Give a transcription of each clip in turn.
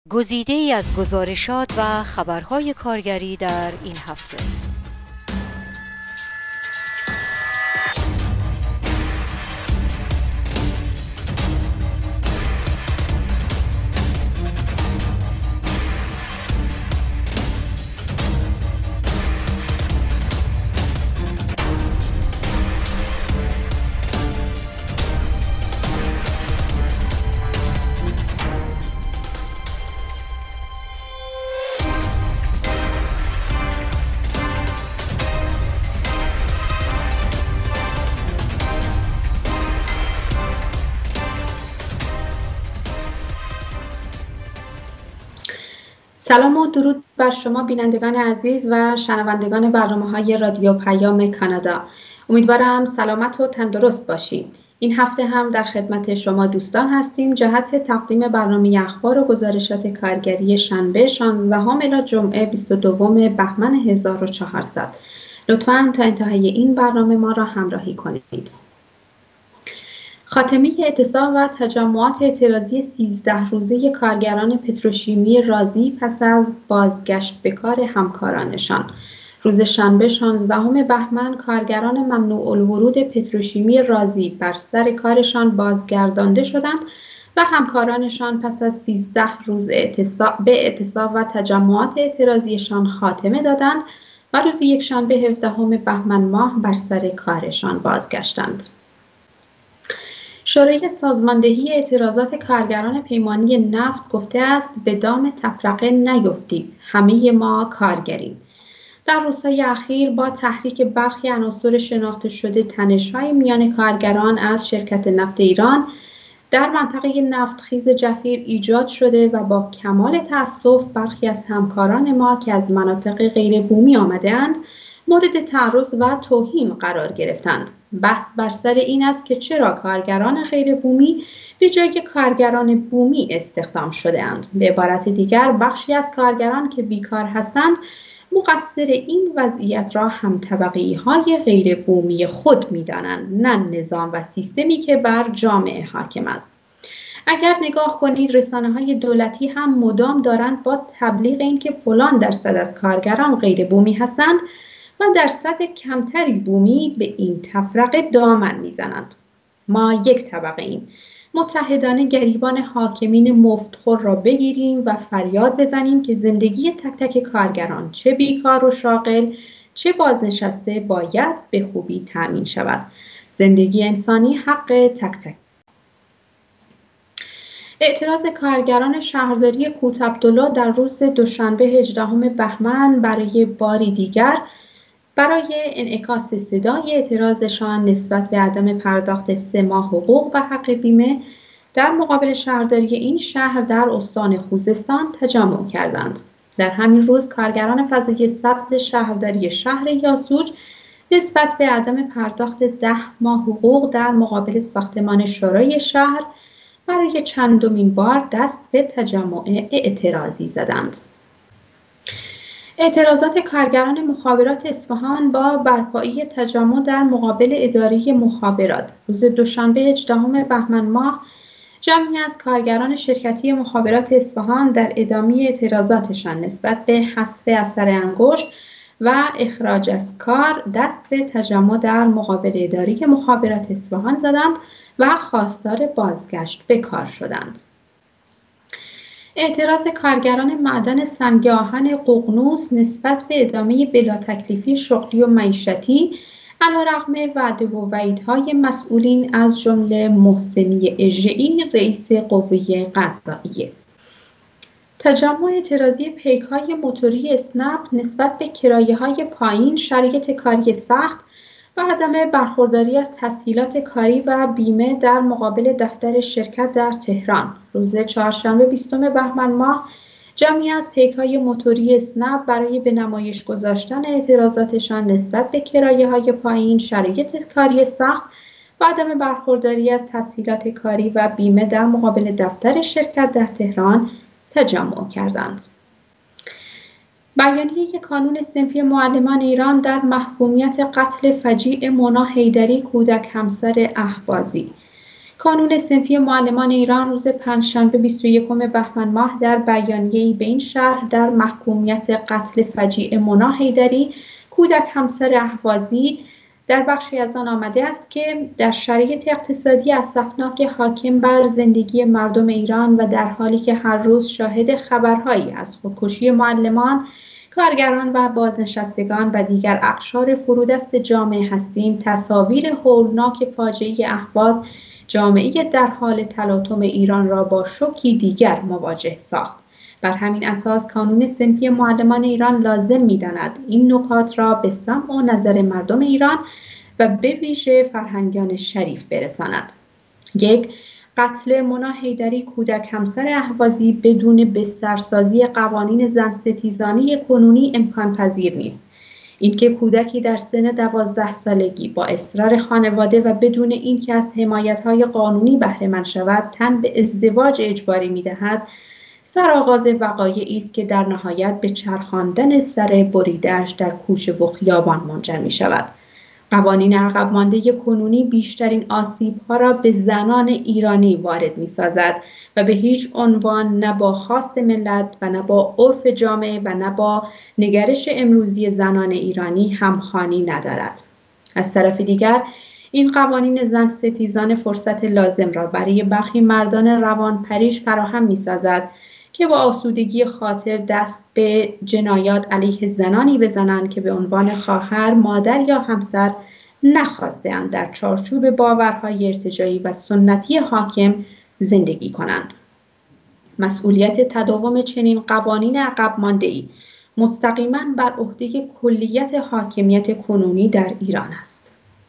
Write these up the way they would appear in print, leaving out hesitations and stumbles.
گزیده‌ای از گزارشات و خبرهای کارگری در این هفته. سلام و درود بر شما بینندگان عزیز و شنوندگان برنامه‌های رادیو پیام کانادا. امیدوارم سلامت و تندرست باشید. این هفته هم در خدمت شما دوستان هستیم جهت تقدیم برنامه اخبار و گزارشات کارگری شنبه 16 الی جمعه 22 بهمن 1400. لطفاً تا انتهای این برنامه ما را همراهی کنید. خاتمه اعتصاب و تجمعات اعتراضی 13 روزه کارگران پتروشیمی رازی پس از بازگشت به کار همکارانشان. روز شنبه 16 بهمن کارگران ممنوع الورود پتروشیمی رازی بر سر کارشان بازگردانده شدند و همکارانشان پس از 13 روز اعتصاب و تجمعات اعتراضیشان خاتمه دادند و روز یکشنبه 17 بهمن ماه بر سر کارشان بازگشتند. شورای سازماندهی اعتراضات کارگران پیمانی نفت گفته است به دام تفرقه نیفتید، همه ما کارگریم. در روزهای اخیر با تحریک برخی عناصر شناخته شده تنش‌های میان کارگران از شرکت نفت ایران در منطقه نفتخیز جفیر ایجاد شده و با کمال تأسف برخی از همکاران ما که از مناطق غیر بومی آمده‌اند مورد تعرض و توهین قرار گرفتند. بحث بر سر این است که چرا کارگران غیر بومی به جای کارگران بومی استخدام شده‌اند. به عبارت دیگر بخشی از کارگران که بیکار هستند مقصر این وضعیت را همطبقه‌های غیر بومی خود می‌دانند، نه نظام و سیستمی که بر جامعه حاکم است. اگر نگاه کنید رسانه‌های دولتی هم مدام دارند با تبلیغ اینکه فلان درصد از کارگران غیر بومی هستند و درصد کمتری بومی به این تفرقه دامن میزنند. ما یک طبقه ایم. متحدانه گریبان حاکمین مفتخور را بگیریم و فریاد بزنیم که زندگی تک تک کارگران چه بیکار و شاغل چه بازنشسته باید به خوبی تامین شود. زندگی انسانی حق تک تک. اعتراض کارگران شهرداری کوتعبدالله در روز دوشنبه 18 بهمن برای باری دیگر برای انعکاس صدای اعتراضشان نسبت به عدم پرداخت 3 ماه حقوق و حق بیمه در مقابل شهرداری این شهر در استان خوزستان تجمع کردند. در همین روز کارگران فضای سبز شهرداری شهر یاسوج نسبت به عدم پرداخت 10 ماه حقوق در مقابل ساختمان شورای شهر برای چندمین بار دست به تجمع اعتراضی زدند. اعتراضات کارگران مخابرات اصفهان با برپایی تجمع در مقابل اداره مخابرات روز دوشنبه 18 بهمن ماه جمعی از کارگران شرکتی مخابرات اصفهان در ادامه اعتراضاتشان نسبت به حذف اثر انگشت و اخراج از کار دست به تجمع در مقابل اداره مخابرات اصفهان زدند و خواستار بازگشت به کار شدند. اعتراض کارگران معدن سنگ آهن ققنوس نسبت به ادامه بلا تکلیفی شغلی و معیشتی علیرغم وعده و وعیدهای مسئولین از جمله محسنی اژه‌ای رئیس قوه قضاییه. تجمع اعتراضی پیک‌های موتوری اسنپ نسبت به کرایه‌های پایین، شرایط کاری سخت و عدم برخورداری از تسهیلات کاری و بیمه در مقابل دفتر شرکت در تهران روز چهارشنبه 20 بهمن ماه جمعی از پیک‌های موتوری اسنپ برای به نمایش گذاشتن اعتراضاتشان نسبت به کرایه‌های پایین، شرایط کاری سخت و عدم برخورداری از تسهیلات کاری و بیمه در مقابل دفتر شرکت در تهران تجمع کردند. بیانیه کانون صنفی معلمان ایران در محکومیت قتل فجیع مونا حیدری کودک همسر اهبازی. کانون صنفی معلمان ایران روز پنجشنبه 21 بهمن ماه در بیانیه‌ای به این شرح در محکومیت قتل فجیع منی حیدری کودک همسر اهوازی در بخشی از آن آمده است که در شرایط اقتصادی اسفناک حاکم بر زندگی مردم ایران و در حالی که هر روز شاهد خبرهایی از خودکشی معلمان، کارگران و بازنشستگان و دیگر اقشار فرودست جامعه هستیم، تصاویر هولناک فاجعه اهواز جامعه در حال تلاطم ایران را با شوکی دیگر مواجه ساخت. بر همین اساس کانون صنفی معلمان ایران لازم می‌داند این نکات را به سمع و نظر مردم ایران و به ویژه فرهنگیان شریف برساند. 1. قتل منی حیدری کودک همسر اهوازی بدون بسترسازی قوانین زن‌ستیزانه کنونی امکان پذیر نیست. اینکه کودکی در سن 12 سالگی با اصرار خانواده و بدون اینکه از حمایت‌های قانونی بهره مند شود تن به ازدواج اجباری می‌دهد، سرآغاز وقایعی است که در نهایت به چرخاندن سر بریده‌اش در کوچه و خیابان منجر می‌شود. قوانین عقب مانده کنونی بیشترین آسیب‌ها را به زنان ایرانی وارد می‌سازد و به هیچ عنوان نه با خواست ملت و نه با عرف جامعه و نه با نگرش امروزی زنان ایرانی همخوانی ندارد. از طرف دیگر این قوانین زن ستیزان فرصت لازم را برای برخی مردان روانپریش فراهم می‌سازد که با آسودگی خاطر دست به جنایات علیه زنانی بزنند که به عنوان خواهر، مادر یا همسر نخواسته‌اند در چارچوب باورهای ارتجاعی و سنتی حاکم زندگی کنند. مسئولیت تداوم چنین قوانین عقب مانده‌ای مستقیما بر عهده کلیت حاکمیت کنونی در ایران است.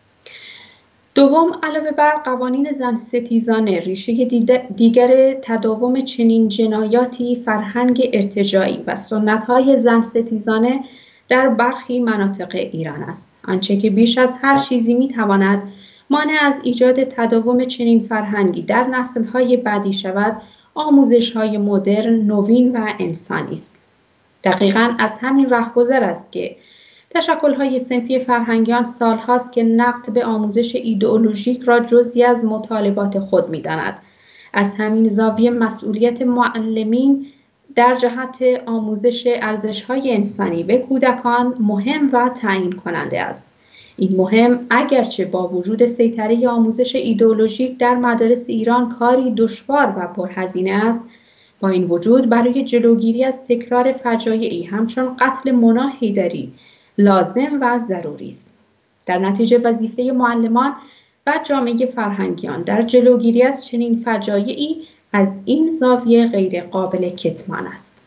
دوم، علاوه بر قوانین زن ستیزانه، ریشه دیگر تداوم چنین جنایاتی فرهنگ ارتجاعی و سنت‌های زن ستیزانه در برخی مناطق ایران است. آنچه که بیش از هر چیزی می‌تواند مانع از ایجاد تداوم چنین فرهنگی در نسل‌های بعدی شود، آموزش‌های مدرن، نوین و انسانی است. دقیقاً از همین رهگذر است که تشکل‌های صنفی فرهنگیان سال‌هاست که نقد به آموزش ایدئولوژیک را جزئی از مطالبات خود می‌داند. از همین زاویه مسئولیت معلمین در جهت آموزش ارزش‌های انسانی به کودکان مهم و تعیین کننده است. این مهم اگرچه با وجود سیطره آموزش ایدئولوژیک در مدارس ایران کاری دشوار و پرهزینه است، با این وجود برای جلوگیری از تکرار فجایعی همچون قتل منی حیدری لازم و ضروری است. در نتیجه وظیفه معلمان و جامعه فرهنگیان در جلوگیری از چنین فجایعی از این زاویه غیر قابل کتمان است.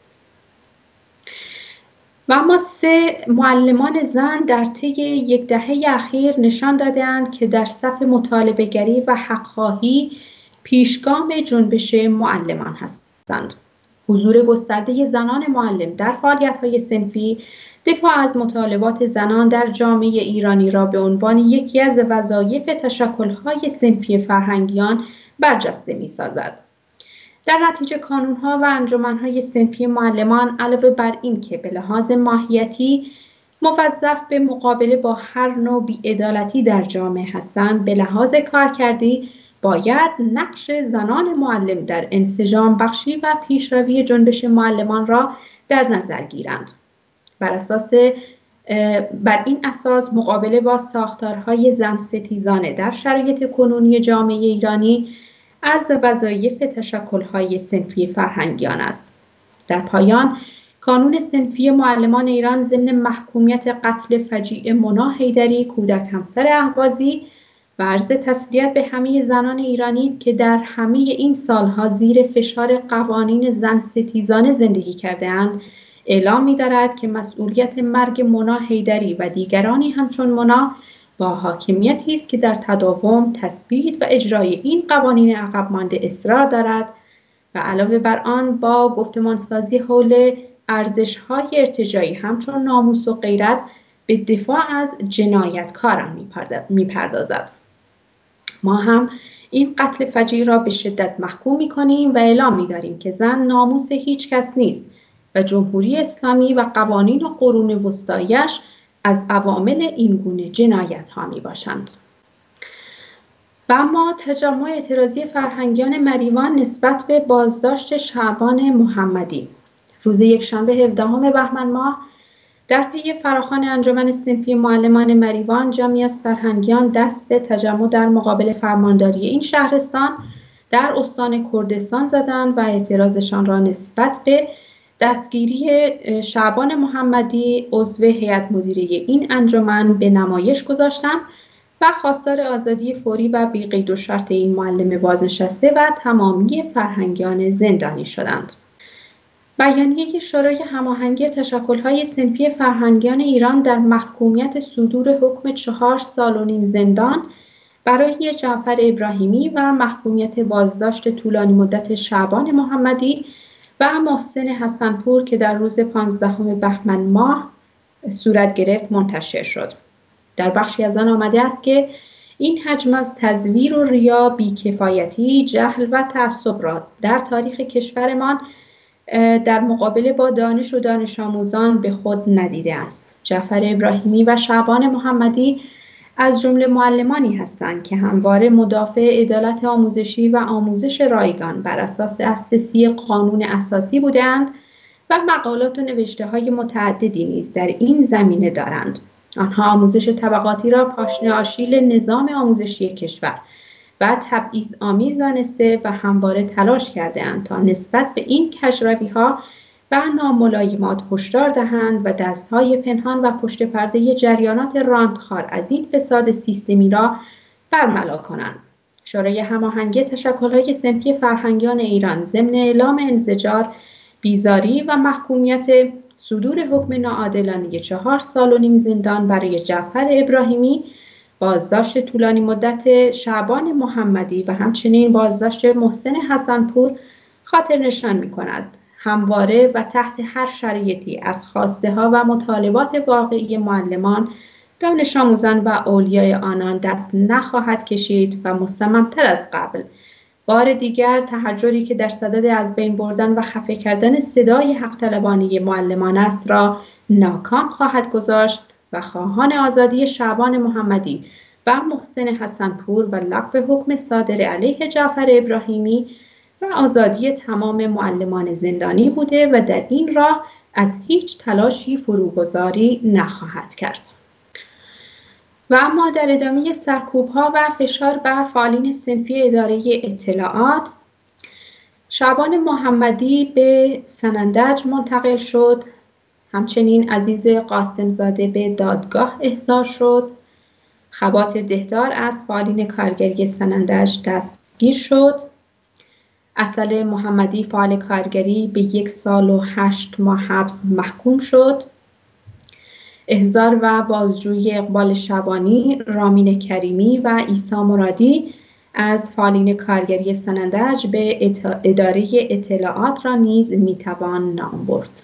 و اما 3. معلمان زن در طی یک دهه اخیر نشان داده‌اند که در صف مطالبه‌گری و حق‌خواهی پیشگام جنبش معلمان هستند. حضور گسترده زنان معلم در فعالیت‌های صنفی دفاع از مطالبات زنان در جامعه ایرانی را به عنوان یکی از وظایف تشکل‌های صنفی فرهنگیان برجسته می‌سازد. در نتیجه کانون‌ها و انجمن‌های صنفی معلمان علاوه بر این که به لحاظ ماهیتی موظف به مقابله با هر نوع بی‌عدالتی در جامعه هستند، به لحاظ کارکردی باید نقش زنان معلم در انسجام بخشی و پیشروی جنبش معلمان را در نظر گیرند. بر این اساس مقابله با ساختارهای زن ستیزانه در شرایط کنونی جامعه ایرانی از وظایف تشکل‌های صنفی فرهنگیان است. در پایان، کانون صنفی معلمان ایران ضمن محکومیت قتل فجیع منی حیدری کودک همسر اهوازی و عرض تسلیت به همه زنان ایرانی که در همه این سالها زیر فشار قوانین زن ستیزانه زندگی کرده‌اند، اعلام می‌دارد که مسئولیت مرگ منی حیدری و دیگرانی همچون منی با حاکمیتی است که در تداوم، تثبیت و اجرای این قوانین عقب مانده اصرار دارد و علاوه بر آن با گفتمانسازی حول ارزش‌های ارتجاعی همچون ناموس و غیرت به دفاع از جنایتکاران می‌پردازد. ما هم این قتل فجیع را به شدت محکوم می‌کنیم و اعلام می‌داریم که زن ناموس هیچ کس نیست و جمهوری اسلامی و قوانین قرون وسطایش از عوامل این گونه جنایت‌ها می‌باشند. و اما تجمع اعتراضی فرهنگیان مریوان نسبت به بازداشت شعبان محمدی. روز یکشنبه 17 بهمن ماه در پی فراخوان انجمن صنفی معلمان مریوان، جمعی از فرهنگیان دست به تجمع در مقابل فرمانداری این شهرستان در استان کردستان زدند و اعتراضشان را نسبت به دستگیری شعبان محمدی عضو هیئت مدیره این انجمن به نمایش گذاشتند و خواستار آزادی فوری و بی قید و شرط این معلم بازنشسته و تمامی فرهنگیان زندانی شدند. بیانیه شورای هماهنگی تشکل‌های صنفی فرهنگیان ایران در محکومیت صدور حکم 4 سال و نیم زندان برای جعفر ابراهیمی و محکومیت بازداشت طولانی مدت شعبان محمدی و محسن حسنپور که در روز 15 بهمن ماه صورت گرفت منتشر شد. در بخشی از آن آمده است که این حجم از تزویر و ریا، بیکفایتی، جهل و تعصب را در تاریخ کشورمان در مقابله با دانش و دانش آموزان به خود ندیده است. جعفر ابراهیمی و شعبان محمدی از جمله معلمانی هستند که همواره مدافع عدالت آموزشی و آموزش رایگان بر اساس اساسی قانون اساسی بودند و مقالات و نوشته‌های متعددی نیز در این زمینه دارند. آنها آموزش طبقاتی را پاشنه آشیل نظام آموزشی کشور و تبعیض‌آمیز دانسته و همواره تلاش کرده‌اند تا نسبت به این کژروی‌ها و ناملایمات هشدار دهند و دست‌های پنهان و پشت پرده جریانات رانتخوار از این فساد سیستمی را برملا کنند. شورای هماهنگی تشکل‌های صنفی فرهنگیان ایران ضمن اعلام انزجار، بیزاری و محکومیت صدور حکم ناعادلانه 4 سال و نیم زندان برای جعفر ابراهیمی، بازداشت طولانی مدت شعبان محمدی و همچنین بازداشت محسن حسنپور خاطر نشان می‌کند همواره و تحت هر شرایطی از خواسته ها و مطالبات واقعی معلمان، دانش آموزان و اولیای آنان دست نخواهد کشید و مصمم‌تر از قبل بار دیگر تحجری که در صدد از بین بردن و خفه کردن صدای حق طلبانه معلمان است را ناکام خواهد گذاشت و خواهان آزادی شعبان محمدی و محسن حسنپور و لغو حکم صادر علیه جعفر ابراهیمی و آزادی تمام معلمان زندانی بوده و در این راه از هیچ تلاشی فروگذاری نخواهد کرد. و اما در ادامه سرکوب‌ها و فشار بر فعالین صنفی اداره اطلاعات، شعبان محمدی به سنندج منتقل شد. همچنین عزیز قاسمزاده به دادگاه احضار شد. خبات دهدار از فعالین کارگری سنندج دستگیر شد. اصل محمدی فعال کارگری به 1 سال و 8 ماه حبس محکوم شد. احضار و بازجویی اقبال شبانی، رامین کریمی و عیسی مرادی از فعالین کارگری سنندج به اداره اطلاعات را نیز میتوان نام برد.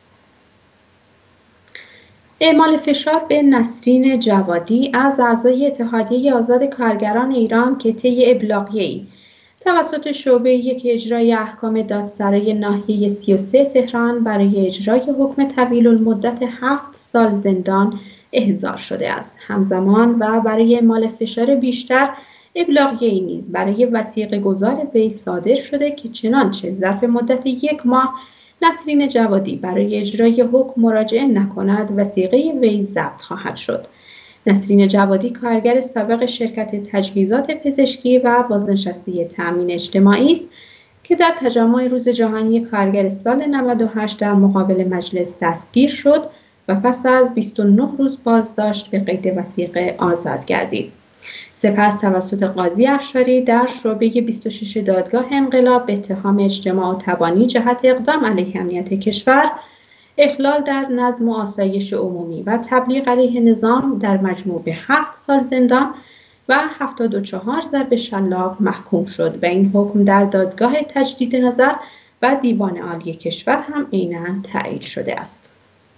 اعمال فشار به نسرین جوادی از اعضای اتحادیه آزاد کارگران ایران که طی ابلاغیه‌ای توسط شعبه 1 اجرای احکام دادسرای ناحیه 33 تهران برای اجرای حکم طویل المدت 7 سال زندان احضار شده است. همزمان و برای اعمال فشار بیشتر، ابلاغیه‌ای نیز برای وثیقه گذار وی صادر شده که چنانچه ظرف مدت 1 ماه نسرین جوادی برای اجرای حکم مراجعه نکند، وثیقه وی ضبط خواهد شد. نسرین جوادی کارگر سابق شرکت تجهیزات پزشکی و بازنشسته تأمین اجتماعی است که در تجمع روز جهانی کارگر سال 98 در مقابل مجلس دستگیر شد و پس از 29 روز بازداشت به قید وثیقه آزاد گردید. سپس توسط قاضی افشاری در شعبه 26 دادگاه انقلاب به اتهام اجتماع و تبانی جهت اقدام علیه امنیت کشور، اخلال در نظم و آسایش عمومی و تبلیغ علیه نظام در مجموع به 7 سال زندان و 74 ضرب شلاق محکوم شد و این حکم در دادگاه تجدید نظر و دیوان عالی کشور هم عیناً تایید شده است.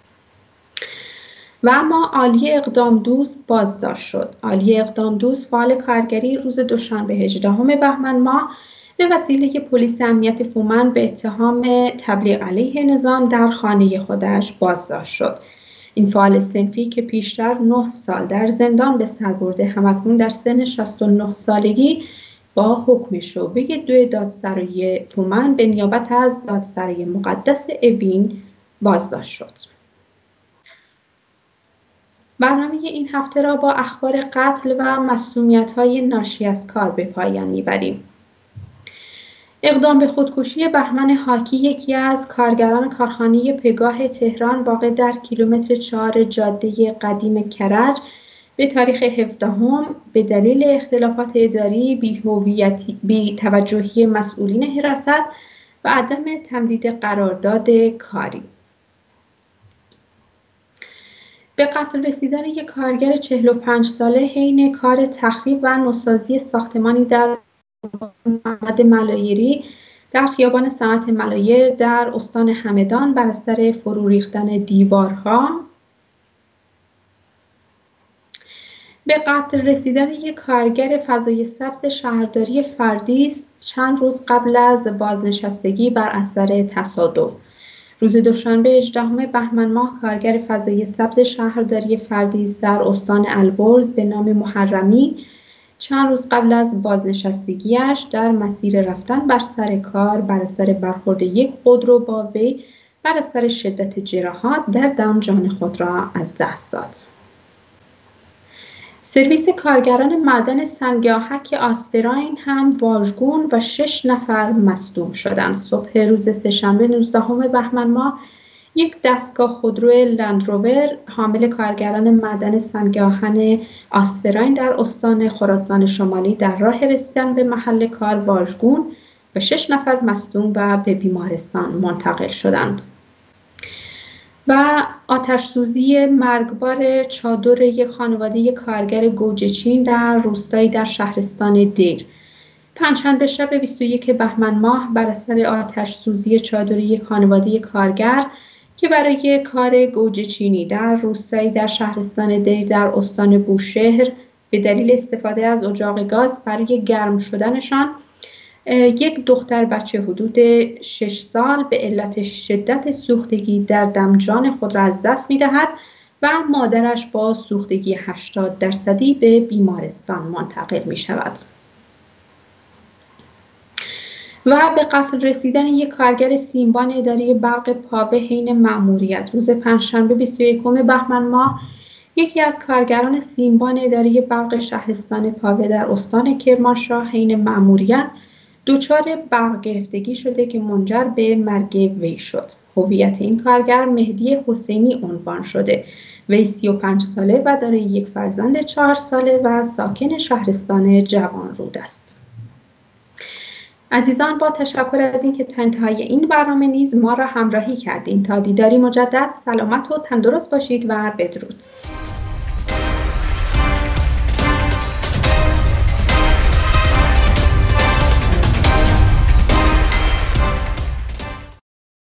و اما عالی اقدام دوست بازداشت شد. عالی اقدام دوست فعال کارگری روز دوشنبه 18 بهمن ماه به وسیله پلیس امنیت فومن به اتهام تبلیغ علیه نظام در خانه خودش بازداشت شد. این فعال صنفی که پیشتر 9 سال در زندان به سر برده، همکنون در سن 69 سالگی با حکم شعبه 2 دادسرای فومن به نیابت از دادسرای مقدس اوین بازداشت شد. برنامه این هفته را با اخبار قتل و مصدومیت‌های ناشی از کار به پایان می‌بریم. اقدام به خودکشی بهمن حاکی، یکی از کارگران کارخانه پگاه تهران واقع در کیلومتر 4 جاده قدیم کرج به تاریخ 17 به دلیل اختلافات اداری، بی‌توجهی مسئولین حراست و عدم تمدید قرارداد کاری. به قتل رسیدن یک کارگر 45 ساله حین کار تخریب و نوسازی ساختمانی در محمد ملایری در خیابان صنعت ملایر در استان همدان بر اثر فرو ریختن دیوارها. به قتل رسیدن یک کارگر فضای سبز شهرداری فردیس چند روز قبل از بازنشستگی بر اثر تصادف. روز دوشنبه 18 بهمن ماه کارگر فضای سبز شهرداری فردیس در استان البرز به نام محرمی چند روز قبل از بازنشستگیش در مسیر رفتن بر سر کار بر اثر برخورد یک خودرو با وی بر اثر شدت جراحات در دم جان خود را از دست داد. سرویس کارگران معدن سنگاهک آسفراین هم واژگون و 6 نفر مصدوم شدند. صبح روز سه‌شنبه 19 بهمن ماه یک دستگاه خودرو لندروور حامل کارگران معدن سنگاهن آسفراین در استان خراسان شمالی در راه رسیدن به محل کار واژگون و 6 نفر مصدوم و به بیمارستان منتقل شدند. و آتش‌سوزی مرگبار چادر یک خانواده کارگر گوجه‌چین در روستایی در شهرستان دیر. پنجشنبه شب 21 بهمن ماه بر اثر آتش‌سوزی چادر یک خانواده کارگر که برای کار گوجه‌چینی در روستایی در شهرستان دیر در استان بوشهر به دلیل استفاده از اجاق گاز برای گرم شدنشان یک دختر بچه حدود 6 سال به علت شدت سوختگی در دم جان خود را از دست می‌دهد و مادرش با سوختگی 80% به بیمارستان منتقل می‌شود. و به قتل رسیدن یک کارگر سیمبان اداره برق پاوه حین مأموریت روز پنجشنبه 21 بهمن ماه یکی از کارگران سیمبان اداره برق شهرستان پاوه در استان کرمانشاه حین مأموریت دچار برق گرفتگی شده که منجر به مرگ وی شد. هویت این کارگر مهدی حسینی عنوان شده. وی 35 ساله و دارای یک فرزند 4 ساله و ساکن شهرستان جوانرود است. عزیزان، با تشکر از اینکه تا انتهای این برنامه نیز ما را همراهی کردین. تا دیداری مجدد، سلامت و تندرست باشید و بدرود.